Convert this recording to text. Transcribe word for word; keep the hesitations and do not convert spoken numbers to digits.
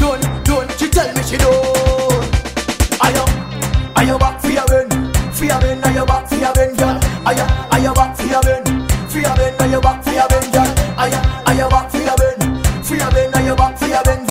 don't, don't. She tell me she don't. Are you, are you back for your ben? For your ben, are you back for your ben, girl? Are you, are you back for your ben? For your ben, are you back for your ben?